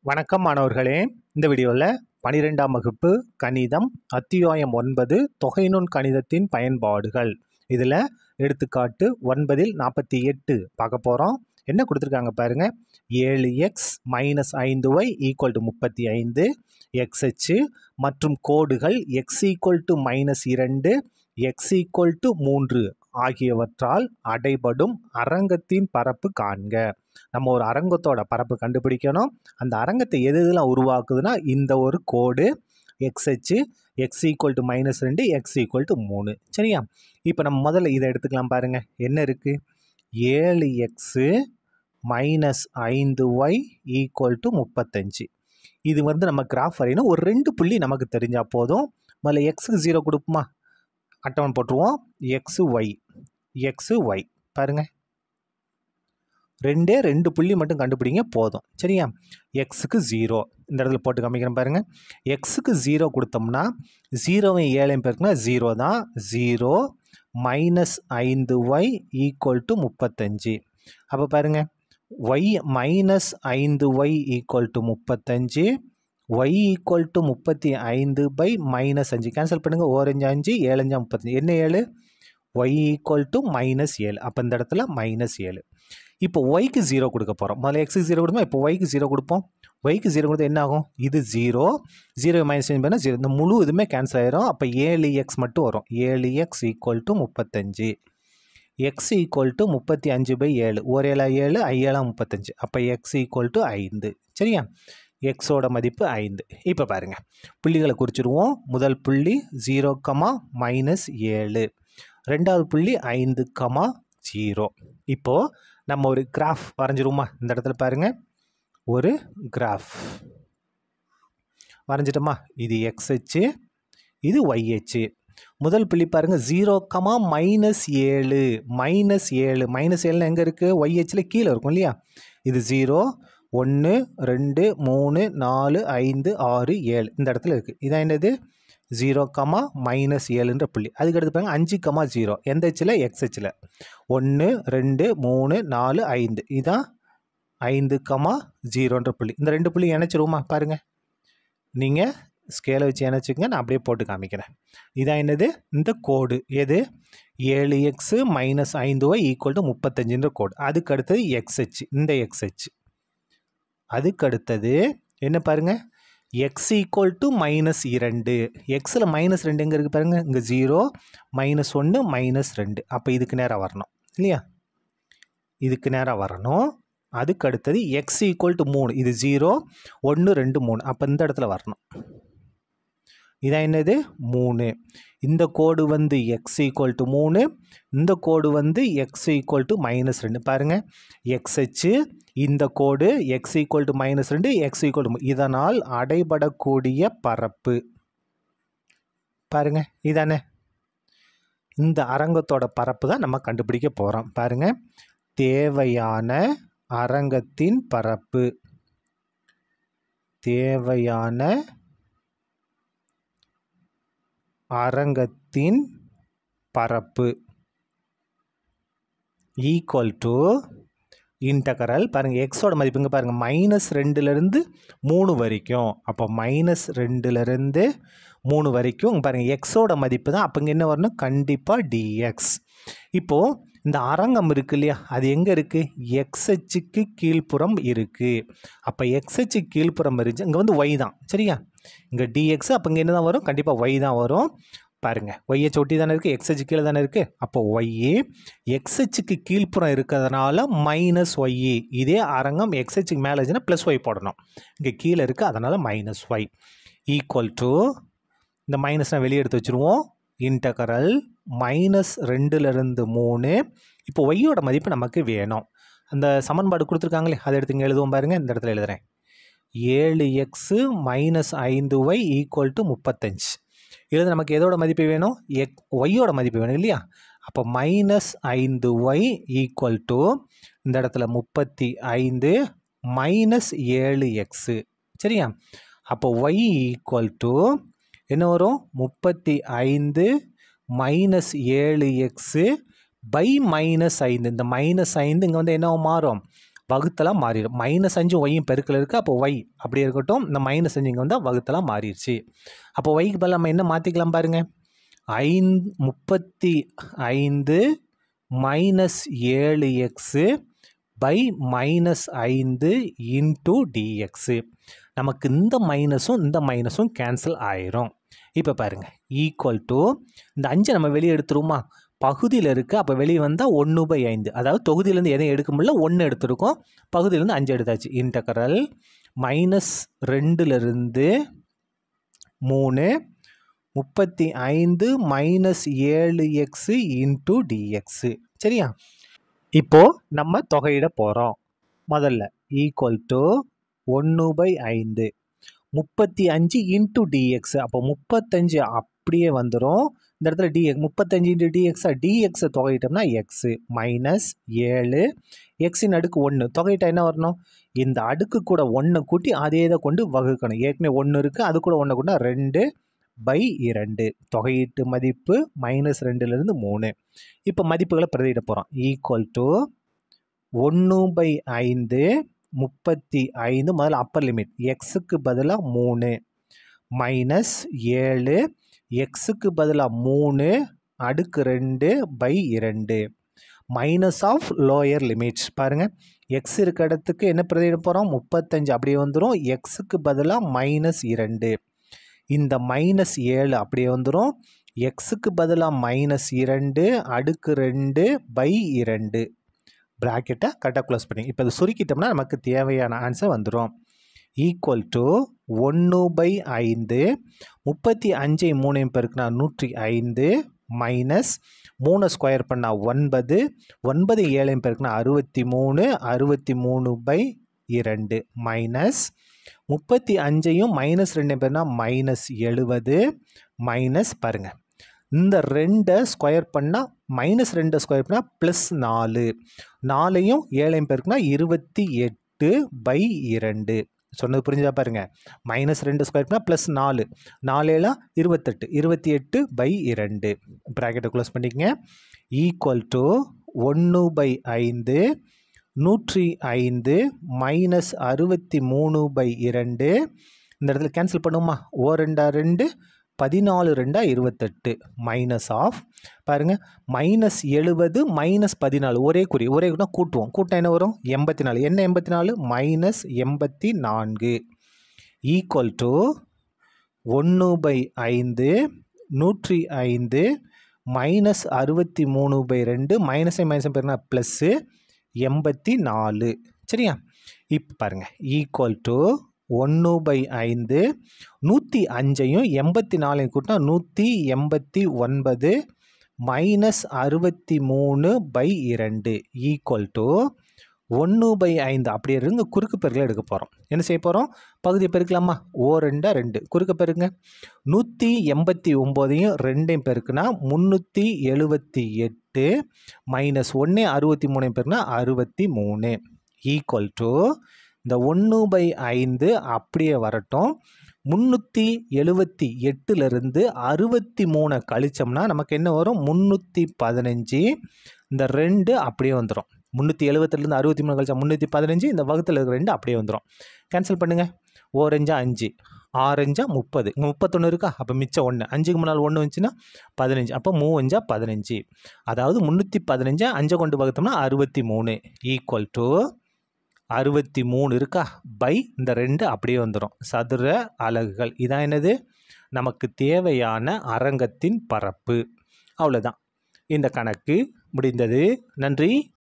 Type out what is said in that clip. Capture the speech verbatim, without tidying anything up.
வணக்கம் மாணவர்களே. இந்த வீடியோவில் பனிரெண்டாம் வகுப்பு கணிதம் அத்தியாயம் ஒன்பது தொகைநுண் கணிதத்தின் பயன்பாடுகள் இதில் எடுத்துக்காட்டு ஒன்பதில் நாற்பத்தி எட்டு பார்க்க போகிறோம். என்ன கொடுத்துருக்காங்க பாருங்க. ஏழு எக்ஸ் மைனஸ் ஐந்து ஒய் ஈக்குவல் டு முப்பத்தி ஐந்து எக்ஸ்ஹெச்சு மற்றும் கோடுகள் எக்ஸ் ஈக்குவல் டு மைனஸ் இரண்டு எக்ஸ் ஈக்குவல் டு மூன்று ஆகியவற்றால் அடைபடும் அரங்கத்தின் பரப்பு காண்க. நம்ம ஒரு அரங்கத்தோட பரப்பு கண்டுபிடிக்கணும். அந்த அரங்கத்தை எது இதெல்லாம் உருவாக்குதுன்னா இந்த ஒரு கோடு எக்ஸ்ஹெச்சு எக்ஸ் ஈக்குவல் டு மைனஸ் ரெண்டு எக்ஸ் ஈக்குவல் டு மூணு. சரியா? இப்போ நம்ம முதல்ல இதை எடுத்துக்கலாம் பாருங்க. என்ன இருக்குது? ஏழு எக்ஸு மைனஸ் ஐந்து ஒய் ஈக்குவல் டு முப்பத்தஞ்சு. இது வந்து நம்ம கிராஃப் வரையணும். ஒரு ரெண்டு புள்ளி நமக்கு தெரிஞ்சால் போதும். முதல்ல எக்ஸுக்கு ஜீரோ கொடுப்போமா? அட்டவணை போட்டுருவோம். எக்ஸு ஒய் எக்ஸு ஒய் பாருங்கள், ரெண்டே ரெண்டு புள்ளி மட்டும் கண்டுபிடிங்க போதும். சரியா? எக்ஸுக்கு ஜீரோ இந்த இடத்துல போட்டு காமிக்கிறேன் பாருங்கள். எக்ஸுக்கு ஜீரோ கொடுத்தோம்னா ஜீரோவை ஏழையும் பேருக்குன்னா ஜீரோ தான். ஜீரோ மைனஸ் ஐந்து ஒய் ஈக்குவல் டு முப்பத்தஞ்சு. அப்போ பாருங்கள், ஒய் மைனஸ் ஐந்து ஒய் ஈக்குவல் டு முப்பத்தஞ்சு, ஒய் ஈக்குவல் டு முப்பத்தி ஐந்து பை மைனஸ் அஞ்சு கேன்சல் பண்ணுங்கள். ஓரஞ்சு அஞ்சு ஏழஞ்சா முப்பத்தஞ்சு. என்ன ஏழு? ஒய் ஈக்குவல் டு மைனஸ் ஏழு. அப்போ இந்த இடத்துல மைனஸ் ஏழு. இப்போ ஒய்க்கு ஜீரோ கொடுக்க போகிறோம். முதல்ல எக்ஸுக்கு ஜீரோ கொடுப்போம். இப்போ ஒய்க்கு ஜீரோ கொடுப்போம். ஒய்க்கு ஜீரோ கொடுத்தா என்ன ஆகும்? இது ஜீரோ, ஜீரோ மைனஸ் பண்ணால் ஜீரோ, இந்த முழு இதுவுமே கேன்சல் ஆயிரும். அப்போ ஏழு எக்ஸ் மட்டும் வரும். ஏழு எக்ஸ் ஈக்குவல் டு முப்பத்தஞ்சு. எக்ஸ் ஈக்குவல் டு முப்பத்தி அஞ்சு பை ஏழு, ஒரு ஏழா ஏழு, ஐஏழா முப்பத்தஞ்சு. அப்போ எக்ஸ் ஈக்குவல் டு ஐந்து. சரியா? எக்ஸோட மதிப்பு ஐந்து. இப்போ பாருங்கள், புள்ளிகளை குறிச்சிடுவோம். முதல் புள்ளி ஜீரோ கமா மைனஸ் ஏழு, ரெண்டாவது புள்ளி ஐந்து கமா ஜீரோ. இப்போது நம்ம ஒரு கிராஃப் வரைஞ்சிருவோமா? இந்த இடத்துல பாருங்கள், ஒரு கிராஃப் வரைஞ்சிட்டோமா? இது எக்ஸ்ஹெச்சு, இது ஒய்ஹெச்சு. முதல் புள்ளி பாருங்கள், ஜீரோ கமா மைனஸ் ஏழு. மைனஸ் ஏழு மைனஸ் ஏழுன்னு எங்கே இருக்குது? ஒய்ஹெச்சில் கீழே இருக்கும் இல்லையா? இது ஜீரோ, ஒன்று ரெண்டு மூணு நாலு ஐந்து ஆறு ஏழு இந்த இடத்துல இருக்குது. இதான் என்னது? ஜீரோ கமா மைனஸ் ஏழுன்ற புள்ளி. அதுக்கு எடுத்து பாருங்கள், அஞ்சு கமா ஜீரோ. எந்த ஹெச்சில்? எக்ஸ்ஹெச்சில். ஒன்று ரெண்டு மூணு நாலு ஐந்து, இதான் ஐந்து கமா ஜீரோன்ற புள்ளி. இந்த ரெண்டு புள்ளி இணைச்சிருவோமா? பாருங்கள், நீங்கள் ஸ்கேலை வச்சு இணைச்சிக்கங்க, நான் அப்படியே போட்டு காமிக்கிறேன். இதான் என்னது? இந்த கோடு எது? ஏழு எக்ஸு மைனஸ் ஐந்து ஒய் ஈக்குவல் டு முப்பத்தஞ்சுன்ற கோடு. அதுக்கு அடுத்தது எக்ஸ்ஹெச், இந்த எக்ஸ்ஹெச். அதுக்கு அடுத்தது என்ன பாருங்கள்? எக்ஸ் ஈக்குவல் டு மைனஸ் இரண்டு. எக்ஸில் மைனஸ் ரெண்டு எங்கே இருக்குது பாருங்கள்? இங்கே ஜீரோ, மைனஸ் ஒன்று, மைனஸ் ரெண்டு. அப்போ இதுக்கு நேராக வரணும் இல்லையா? இதுக்கு நேராக வரணும். அதுக்கு அடுத்தது எக்ஸ் ஈக்குவல் டு மூணு. இது ஜீரோ, ஒன்று ரெண்டு மூணு. அப்போ இந்த இடத்துல வரணும். இதான் என்னது? மூணு. இந்த கோடு வந்து எக்ஸ் ஈக்குவல் டு மூணு, இந்த கோடு வந்து எக்ஸ் ஈக்குவல் டு மைனஸ் ரெண்டு. பாருங்கள், எக்ஸ்ஹெச்சு, இந்த கோடு எக்ஸ் ஈக்குவல் டு மைனஸ் ரெண்டு, எக்ஸ் ஈக்குவல் டு, இதனால் அடைபடக்கூடிய பரப்பு பாருங்கள், இதானே? இந்த அரங்கத்தோட பரப்பு தான் நம்ம கண்டுபிடிக்க போகிறோம். பாருங்கள், தேவையான அரங்கத்தின் பரப்பு, தேவையான அரங்கத்தின் பரப்பு ஈக்குவல் டு இன்டகரல். பாருங்கள், எக்ஸோட மதிப்புங்க பாருங்கள், மைனஸ் ரெண்டுலேருந்து மூணு வரைக்கும். அப்போ மைனஸ் ரெண்டுலேருந்து மூணு வரைக்கும் பாருங்கள், எக்ஸோட மதிப்பு தான். அப்போ இங்கே என்ன வரணும்? கண்டிப்பாக டிஎக்ஸ். இப்போது இந்த அரங்கம் இருக்குது இல்லையா? அது எங்கே இருக்குது? எக்ஸ்ஹெச்சுக்கு கீழ்ப்புறம் இருக்குது. அப்போ எக்ஸ்ஹெச்சு கீழ்ப்புறம் இருந்துச்சு, இங்கே வந்து ஒய் தான். சரியா? இங்கே டிஎக்ஸ், அப்போ இங்கே என்ன தான் வரும்? கண்டிப்பாக ஒய் தான் வரும். பாருங்கள், ஒய்ஹெச் ஒட்டி தானே இருக்குது, எக்ஸ்ஹெச் கீழே தானே இருக்குது. அப்போ ஒய்ஏ எக்ஸ்ஹெச்சுக்கு கீழ்ப்புறம் இருக்கிறதுனால மைனஸ் ஒய்ஏ. இதே அரங்கம் எக்ஸ்ஹெச்சுக்கு மேலே இருந்துச்சுன்னா ப்ளஸ் ஒய் போடணும். இங்கே கீழே இருக்குது, அதனால் மைனஸ் ஒய் ஈக்குவல் டு, இந்த மைனஸ்னால் வெளியே எடுத்து வச்சுருவோம். இன்டகரல் மைனஸ் ரெண்டுலேருந்து மூணு. இப்போ ஒய்யோட மதிப்பு நமக்கு வேணும். அந்த சமன்பாடு கொடுத்துருக்காங்களே, அதை எடுத்து இங்கே எழுதுவோம் பாருங்கள். இந்த இடத்துல எழுதுகிறேன். ஏழு எக்ஸு மைனஸ் ஐந்து ஒய் ஈக்குவல் டு முப்பத்தஞ்சு. எழுத நமக்கு எதோட மதிப்பு வேணும்? எக் ஒய்யோட மதிப்பு வேணும் இல்லையா? அப்போ மைனஸ் ஐந்து ஒய் ஈக்குவல் டு, இந்த இடத்துல முப்பத்தி ஐந்து மைனஸ் ஏழு எக்ஸு. சரியா? அப்போ ஒய் ஈக்குவல் டு என்ன வரும்? முப்பத்தி ஐந்து மைனஸ் ஏழு எக்ஸு பை மைனஸ் ஐந்து. இந்த மைனஸ் ஐந்து இங்கே வந்து என்ன மாறும்? வகுத்தலாம் மாறிடும். மைனஸ் அஞ்சும் ஒய்யும் பெருக்கல் இருக்குது. அப்போ ஒய் அப்படியே இருக்கட்டும். இந்த மைனஸ் அஞ்சு இங்கே வந்தால் வகுத்தலாம் மாறிடுச்சு. அப்போ ஒய்க்கு பதில் நம்ம என்ன மாற்றிக்கலாம் பாருங்கள். ஐந்து முப்பத்தி ஐந்து மைனஸ் ஏழு எக்ஸு பை மைனஸ் ஐந்து இன்டூ டிஎக்ஸு. நமக்கு இந்த மைனஸும் இந்த மைனஸும் கேன்சல் ஆயிரும். இப்போ பாருங்கள், ஈக்குவல் டு இந்த அஞ்சை நம்ம வெளியே எடுத்துருமா, பகுதியில் இருக்குது. அப்போ வெளியே வந்தால் ஒன்று பை ஐந்து, அதாவது தொகுதியிலேருந்து எதையும் எடுக்க முடியல, ஒன்று எடுத்துருக்கோம், பகுதியிலேருந்து அஞ்சு எடுத்தாச்சு. இன்டகரல் மைனஸ் ரெண்டுலேருந்து மூணு முப்பத்தி ஐந்து மைனஸ் ஏழு எக்ஸு இன்டூ டிஎக்ஸு. சரியா? இப்போது நம்ம தொகையிட போகிறோம். முதல்ல ஈக்குவல் டு ஒன்று பை ஐந்து முப்பத்தி அஞ்சு இன்டூ டிஎக்ஸ். அப்போ முப்பத்தஞ்சு அப்படியே வந்துடும். இந்த இடத்துல டிஎக்ஸ் முப்பத்தஞ்சு இன்ட்டு டிஎக்ஸா, டிஎக்ஸை தொகையிட்டோம்னா எக்ஸு மைனஸ் ஏழு எக்ஸின் அடுக்கு ஒன்று. தொகையிட்டா என்ன வரணும், இந்த அடுக்கு கூட ஒன்று கூட்டி அதே இதை கொண்டு வகுக்கணும். ஏற்கனவே ஒன்று இருக்குது, அது கூட ஒன்று கொண்டா ரெண்டு பை இரண்டு. தொகையீட்டு மதிப்பு மைனஸ் ரெண்டுலேருந்து மூணு. இப்போ மதிப்புகளை பிரதியிட போகிறோம். ஈக்குவல் டு ஒன்று பை ஐந்து முப்பத்தி ஐந்து, முதல்ல அப்பர் லிமிட் எக்ஸுக்கு பதிலாக மூணு மைனஸ் ஏழு எக்ஸுக்கு பதிலாக மூணு அடுக்கு ரெண்டு பை இரண்டு மைனஸ் ஆஃப் லோயர் லிமிட்ஸ். பாருங்கள், எக்ஸ் இருக்க இடத்துக்கு என்ன பிரதியிட போகிறோம், முப்பத்தஞ்சு அப்படியே வந்துடும். எக்ஸுக்கு பதிலாக மைனஸ் இரண்டு, இந்த மைனஸ் ஏழு அப்படியே வந்துடும். எக்ஸுக்கு பதிலாக மைனஸ் இரண்டு அடுக்கு ரெண்டு பை இரண்டு. ப்ராக்கெட்டை கரெக்டாக க்ளோஸ் பண்ணி இப்போ அதை சுருக்கிட்டோம்னா நமக்கு தேவையான ஆன்சர் வந்துடும். ஈக்குவல் டு ஒன்று பை ஐந்து முப்பத்தி அஞ்சை மூணையும் பெருக்குனா நூற்றி ஐந்து மைனஸ் மூணு ஸ்கொயர் பண்ணால் ஒன்பது, ஒன்பது ஏழையும் பெருக்குனா அறுபத்தி மூணு, அறுபத்தி மூணு பை இரண்டு மைனஸ் முப்பத்தி அஞ்சையும் மைனஸ் ரெண்டையும் பேர்னா மைனஸ் எழுபது மைனஸ் பாருங்கள், இந்த ரெண்டை ஸ்கொயர் பண்ணால் மைனஸ் ரெண்டை ஸ்கொயர் பண்ணால் ப்ளஸ் நாலு, நாலையும் ஏழையும் பேருக்குனா இருபத்தி எட்டு பை இரண்டு. சொன்னது புரிஞ்சதா பாருங்கள். மைனஸ் ரெண்டு ஸ்கொயர் பண்ணால் ப்ளஸ் நாலு, நாலேலாம் இருபத்தெட்டு, இருபத்தி எட்டு பை இரண்டு. ப்ராக்கெட்டை க்ளோஸ் பண்ணிக்கங்க. ஈக்குவல் டு ஒன்று பை ஐந்து நூற்றி ஐந்து மைனஸ் அறுபத்தி மூணு பை இரண்டு. இந்த இடத்துல கேன்சல் பண்ணுமா, ஓ ரெண்டா ரெண்டு, பதினாலு ரெண்டா இருபத்தெட்டு மைனஸ் ஆஃப் பாருங்கள் மைனஸ் எழுபது மைனஸ் பதினாலு, ஒரே குறி ஒரே குறினா கூட்டுவோம். கூட்டம் என்ன வரும், எண்பத்தி நாலு. என்ன எண்பத்தி நாலு, மைனஸ் எண்பத்தி நான்கு ஈக்குவல் டு ஒன்று பை ஐந்து நூற்றி ஐந்து மைனஸ் அறுபத்தி மூணு பை ரெண்டு, மைனஸை மைனஸை பேருனா ப்ளஸ்ஸு எண்பத்தி நாலு. சரியா? இப்போ பாருங்கள், ஈக்குவல் டு ஒன்று பை ஐந்து நூற்றி அஞ்சையும் எண்பத்தி நாலையும் கூட்டினா நூற்றி எண்பத்தி ஒன்பது மைனஸ் அறுபத்தி மூணு பை இரண்டு ஈக்குவல் டு ஒன்று பை ஐந்து. அப்படியே இருங்க, குறுக்கு பெருக்கலை எடுக்க போகிறோம். என்ன செய்ய போகிறோம், பகுதியை பெருக்கலாமா, ஓ ரெண்டா ரெண்டு, குறுக்க பெருங்க. நூற்றி எண்பத்தி ஒம்போதையும் ரெண்டையும் பெருக்குனா முந்நூற்றி எழுபத்தி எட்டு மைனஸ் ஒன்று அறுபத்தி மூணையும் பெருக்குனா அறுபத்தி மூணு ஈக்குவல் டு இந்த ஒன்று பை ஐந்து அப்படியே வரட்டும். முந்நூற்றி எழுபத்தி எட்டுலேருந்து அறுபத்தி மூணை கழிச்சோம்னா நமக்கு என்ன வரும், முந்நூற்றி பதினஞ்சு. இந்த ரெண்டு அப்படியே வந்துடும். முந்நூற்றி எழுபத்துலேருந்து அறுபத்தி மூணு கழிச்சா முந்நூற்றி பதினஞ்சு, இந்த வகுத்தில் இருக்கிற ரெண்டு அப்படியே வந்துடும். கேன்சல் பண்ணுங்கள். ஓரஞ்சா அஞ்சு, ஆரஞ்சா முப்பது, இங்கே முப்பத்தொன்று இருக்கா, அப்போ மிச்சம் ஒன்று, அஞ்சுக்கு முன்னால் ஒன்று வந்துச்சுன்னா பதினஞ்சு, அப்போ மூவஞ்சா பதினஞ்சு. அதாவது முந்நூற்றி பதினஞ்சா அஞ்சை கொண்டு வகுத்தோம்னா அறுபத்தி மூணு ஈக்குவல் டு அறுபத்தி மூணு இருக்கா பை இந்த ரெண்டு அப்படியே வந்துடும். சதுர அலகுகள். இதான் என்னது, நமக்கு தேவையான அரங்கத்தின் பரப்பு. அவ்வளோதான், இந்த கணக்கு முடிந்தது. நன்றி.